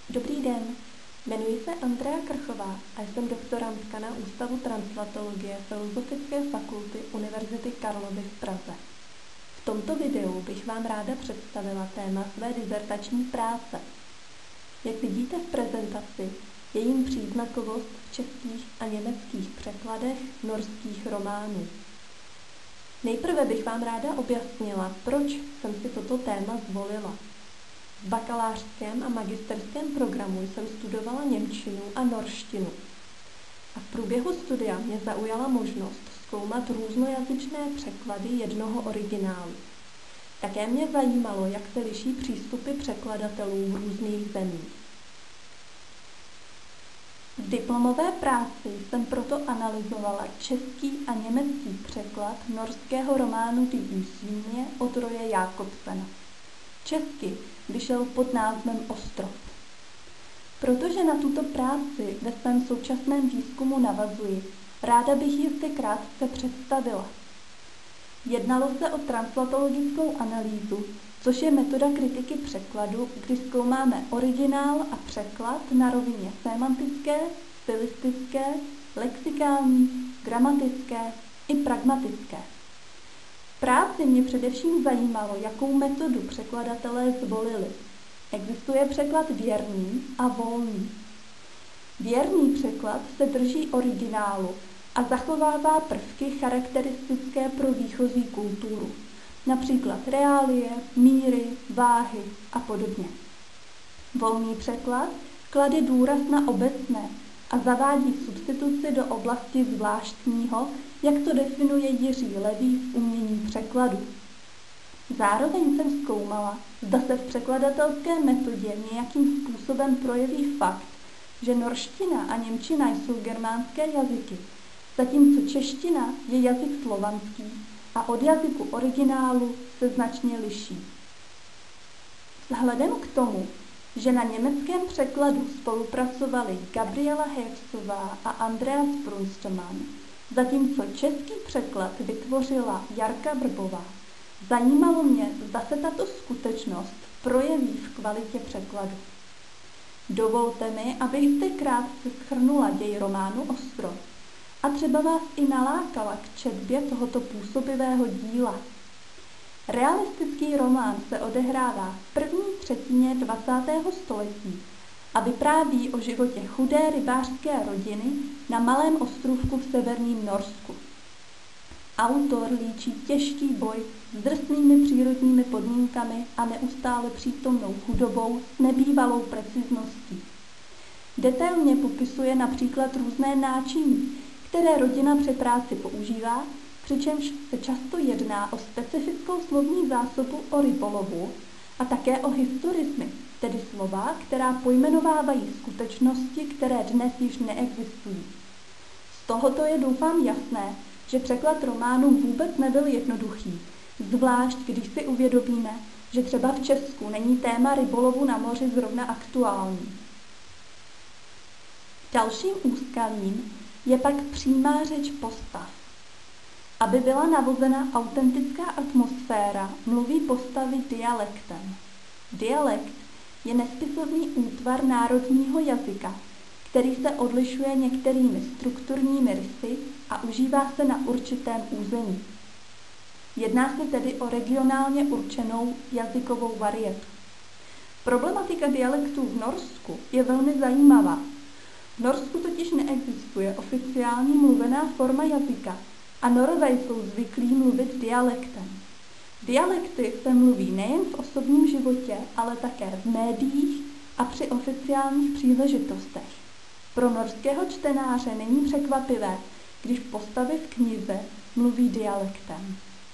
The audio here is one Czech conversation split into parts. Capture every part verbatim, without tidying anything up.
Dobrý den, jmenuji se Andrea Krchová a jsem doktorantka na Ústavu translatologie Filozofické fakulty Univerzity Karlovy v Praze. V tomto videu bych vám ráda představila téma své dizertační práce. Jak vidíte v prezentaci, je jím příznakovost v českých a německých překladech norských románů. Nejprve bych vám ráda objasnila, proč jsem si toto téma zvolila. V bakalářském a magisterském programu jsem studovala němčinu a norštinu. A v průběhu studia mě zaujala možnost zkoumat různojazyčné překlady jednoho originálu. Také mě zajímalo, jak se liší přístupy překladatelů v různých zemích. V diplomové práci jsem proto analyzovala český a německý překlad norského románu Die Usíně od Roye Jacobsena. Česky vyšel pod názvem Ostrov. Protože na tuto práci ve svém současném výzkumu navazuji, ráda bych ji zde krátce představila. Jednalo se o translatologickou analýzu, což je metoda kritiky překladu, kdy zkoumáme originál a překlad na rovině sémantické, stylistické, lexikální, gramatické i pragmatické. V práci mě především zajímalo, jakou metodu překladatelé zvolili. Existuje překlad věrný a volný. Věrný překlad se drží originálu a zachovává prvky charakteristické pro výchozí kulturu, například reálie, míry, váhy a podobně. Volný překlad klade důraz na obecné a zavádí substituci do oblasti zvláštního, jak to definuje Jiří Levý v Umění překladu. Zároveň jsem zkoumala, zda se v překladatelské metodě nějakým způsobem projeví fakt, že norština a němčina jsou germánské jazyky, zatímco čeština je jazyk slovanský a od jazyku originálu se značně liší. Vzhledem k tomu, že na německém překladu spolupracovali Gabriela Hevsová a Andreas Brunstmann, zatímco český překlad vytvořila Jarka Vrbová, zajímalo mě, zda se tato skutečnost projeví v kvalitě překladu. Dovolte mi, abych zde krátce shrnula děj románu Ostrov a třeba vás i nalákala k četbě tohoto působivého díla. Realistický román se odehrává v první třetině dvacátého století a vypráví o životě chudé rybářské rodiny na malém ostrůvku v severním Norsku. Autor líčí těžký boj s drsnými přírodními podmínkami a neustále přítomnou chudobou s nebývalou precizností. Detailně popisuje například různé náčiní, které rodina při práci používá, přičemž se často jedná o specifickou slovní zásobu o rybolovu a také o historismy, tedy slova, která pojmenovávají skutečnosti, které dnes již neexistují. Z tohoto je doufám jasné, že překlad románu vůbec nebyl jednoduchý, zvlášť když si uvědomíme, že třeba v Česku není téma rybolovu na moři zrovna aktuální. Dalším úskalím je pak přímá řeč postav. Aby byla navozena autentická atmosféra, mluví postavy dialektem. Dialekt je nespisovný útvar národního jazyka, který se odlišuje některými strukturními rysy a užívá se na určitém území. Jedná se tedy o regionálně určenou jazykovou varietu. Problematika dialektů v Norsku je velmi zajímavá. V Norsku totiž neexistuje oficiální mluvená forma jazyka a Norové jsou zvyklí mluvit dialektem. Dialekty se mluví nejen v osobním životě, ale také v médiích a při oficiálních příležitostech. Pro norského čtenáře není překvapivé, když postavy v knize mluví dialektem.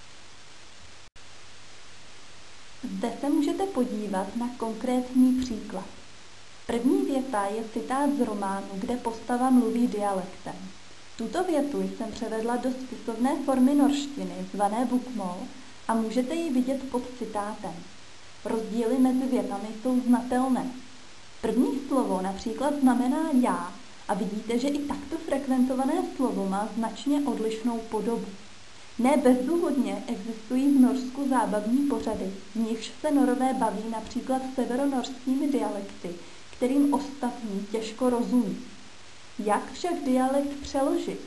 Zde se můžete podívat na konkrétní příklad. První věta je citát z románu, kde postava mluví dialektem. Tuto větu jsem převedla do spisovné formy norštiny, zvané bukmål, a můžete ji vidět pod citátem. Rozdíly mezi větami jsou znatelné. První slovo například znamená já a vidíte, že i takto frekventované slovo má značně odlišnou podobu. Ne bezdůvodně existují v Norsku zábavní pořady, v nichž se Norové baví například severonorskými dialekty, kterým ostatní těžko rozumí. Jak však dialekt přeložit?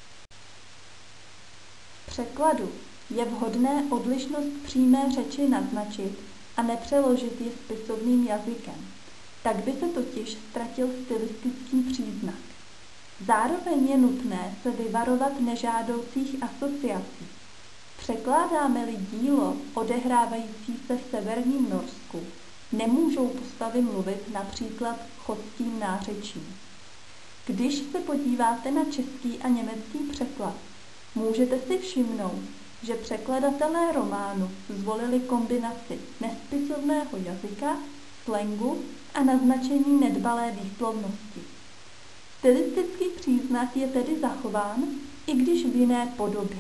V překladu je vhodné odlišnost přímé řeči naznačit a nepřeložit ji spisovným jazykem. Tak by se totiž ztratil stylistický příznak. Zároveň je nutné se vyvarovat nežádoucích asociací. Překládáme-li dílo odehrávající se v severním Norsku, nemůžou postavy mluvit například chotským nářečím. Když se podíváte na český a německý překlad, můžete si všimnout, že překladatelé románu zvolili kombinaci nespisovného jazyka, slangu a naznačení nedbalé výslovnosti. Stylistický příznak je tedy zachován, i když v jiné podobě.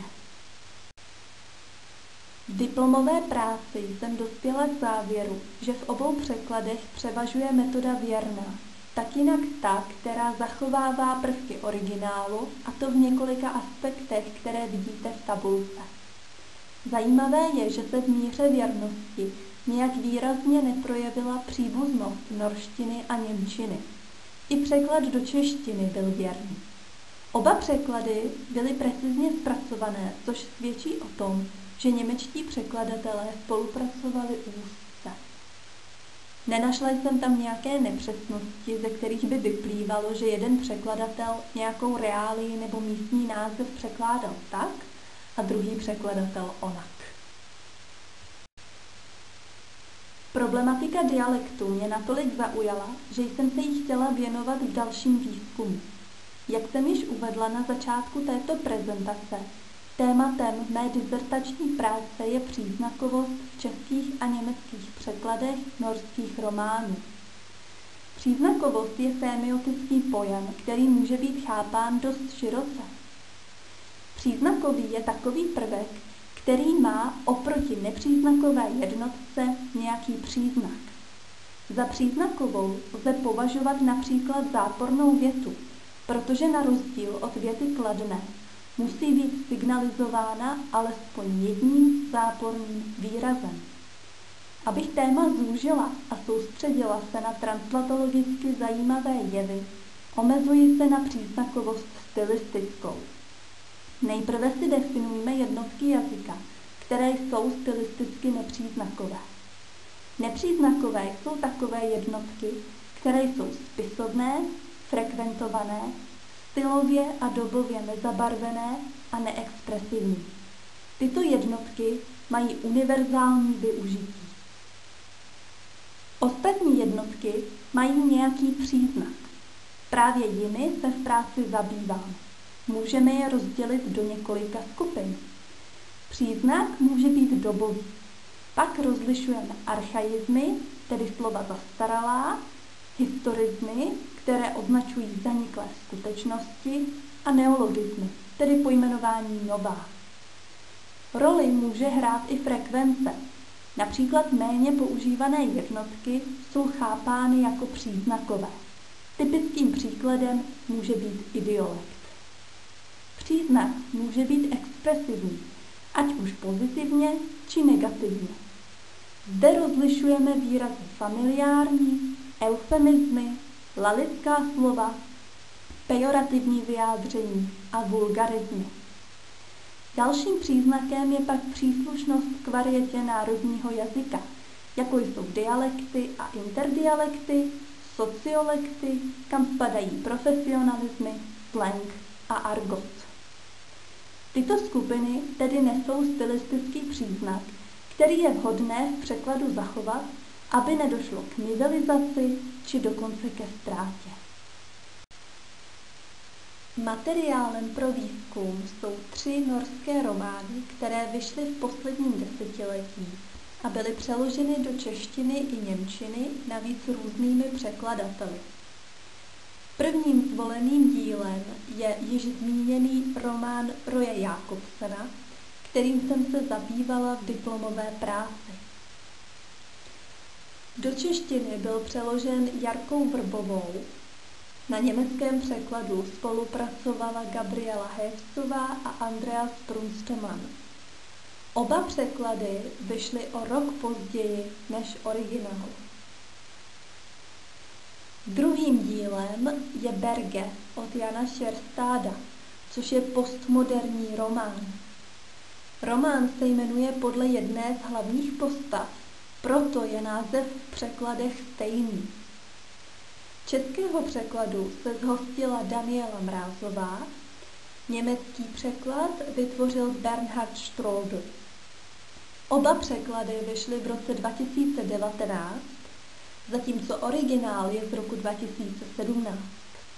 V diplomové práci jsem dospěla k závěru, že v obou překladech převažuje metoda věrná, tak jinak ta, která zachovává prvky originálu, a to v několika aspektech, které vidíte v tabulce. Zajímavé je, že se v míře věrnosti nějak výrazně neprojevila příbuznost norštiny a němčiny. I překlad do češtiny byl věrný. Oba překlady byly precizně zpracované, což svědčí o tom, že němečtí překladatelé spolupracovali úzce. Nenašla jsem tam nějaké nepřesnosti, ze kterých by vyplývalo, že jeden překladatel nějakou reálii nebo místní název překládal tak a druhý překladatel onak. Problematika dialektu mě natolik zaujala, že jsem se jí chtěla věnovat v dalším výzkumu. Jak jsem již uvedla na začátku této prezentace, tématem mé dizertační práce je příznakovost v českých a německých překladech norských románů. Příznakovost je sémiotický pojem, který může být chápán dost široce. Příznakový je takový prvek, který má oproti nepříznakové jednotce nějaký příznak. Za příznakovou lze považovat například zápornou větu, protože na rozdíl od věty kladné musí být signalizována alespoň jedním záporným výrazem. Abych téma zúžila a soustředila se na translatologicky zajímavé jevy, omezuji se na příznakovost stylistickou. Nejprve si definujeme jednotky jazyka, které jsou stylisticky nepříznakové. Nepříznakové jsou takové jednotky, které jsou spisovné, frekventované, stylově a dobově nezabarvené a neexpresivní. Tyto jednotky mají univerzální využití. Ostatní jednotky mají nějaký příznak. Právě jimi se v práci zabýváme. Můžeme je rozdělit do několika skupin. Příznak může být dobový. Pak rozlišujeme archaizmy, tedy slova zastaralá, historizmy, které označují zaniklé skutečnosti, a neologismy, tedy pojmenování nová. Roli může hrát i frekvence. Například méně používané jednotky jsou chápány jako příznakové. Typickým příkladem může být idiolekt. Příznak může být expresivní, ať už pozitivně či negativně. Zde rozlišujeme výrazy familiární, eufemizmy, lalická slova, pejorativní vyjádření a vulgarizmy. Dalším příznakem je pak příslušnost k varietě národního jazyka, jako jsou dialekty a interdialekty, sociolekty, kam spadají profesionalismy, slang a argot. Tyto skupiny tedy nesou stylistický příznak, který je vhodné v překladu zachovat, aby nedošlo k nivelizaci či dokonce ke ztrátě. Materiálem pro výzkum jsou tři norské romány, které vyšly v posledním desetiletí a byly přeloženy do češtiny i němčiny, navíc různými překladateli. Prvním zvoleným dílem je již zmíněný román Roye Jakobsena, kterým jsem se zabývala v diplomové práci. Do češtiny byl přeložen Jarkou Vrbovou. Na německém překladu spolupracovala Gabriela Hevstová a Andreas Brunstemann. Oba překlady vyšly o rok později než originál. Druhým dílem je Berge od Jana Sjörstáda, což je postmoderní román. Román se jmenuje podle jedné z hlavních postav, proto je název v překladech stejný. Českého překladu se zhostila Daniela Mrázová, německý překlad vytvořil Bernhard Strobl. Oba překlady vyšly v roce dva tisíce devatenáct, zatímco originál je z roku dva tisíce sedmnáct.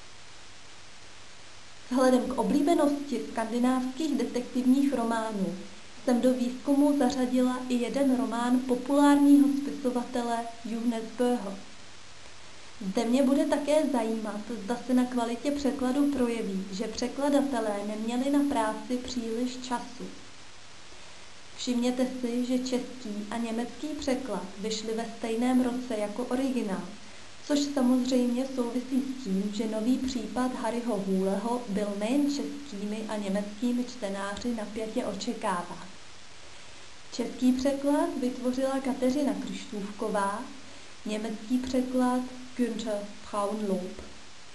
Vzhledem k oblíbenosti skandinávských detektivních románů jsem do výzkumu zařadila i jeden román populárního spisovatele Johannes Böho. Zde mě bude také zajímat, zda se na kvalitě překladu projeví, že překladatelé neměli na práci příliš času. Všimněte si, že český a německý překlad vyšly ve stejném roce jako originál, což samozřejmě souvisí s tím, že nový případ Harryho Hůleho byl nejen českými a německými čtenáři napjatě očekáván. Český překlad vytvořila Kateřina Kryštůvková, německý překlad Günther Frauenlob.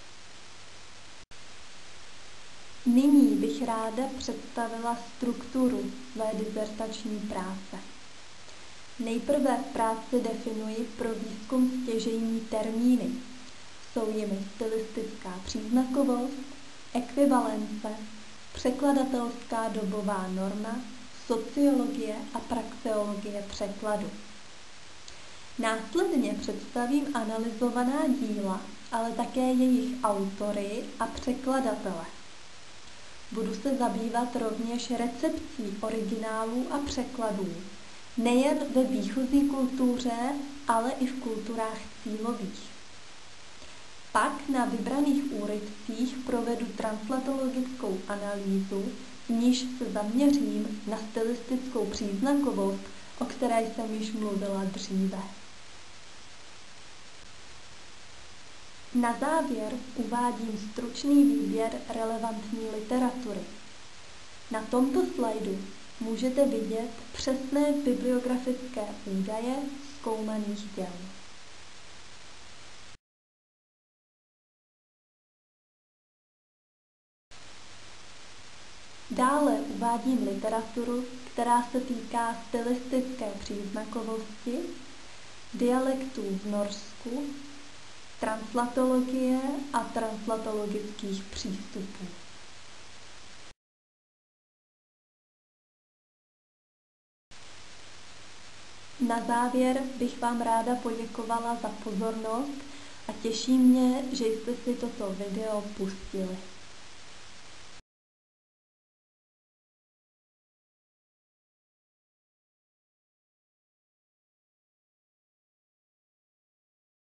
Nyní bych ráda představila strukturu své dizertační práce. Nejprve v práci definuji pro výzkum stěžejní termíny. Jsou jimi stylistická příznakovost, ekvivalence, překladatelská dobová norma, sociologie a praxeologie překladu. Následně představím analyzovaná díla, ale také jejich autory a překladatele. Budu se zabývat rovněž recepcí originálů a překladů, nejen ve výchozí kultuře, ale i v kulturách cílových. Pak na vybraných úryvcích provedu translatologickou analýzu, v níž se zaměřím na stylistickou příznakovost, o které jsem již mluvila dříve. Na závěr uvádím stručný výběr relevantní literatury. Na tomto slajdu můžete vidět přesné bibliografické údaje zkoumaných děl. Dále uvádím literaturu, která se týká stylistické příznakovosti, dialektů v Norsku, translatologie a translatologických přístupů. Na závěr bych vám ráda poděkovala za pozornost a těší mě, že jste si toto video pustili.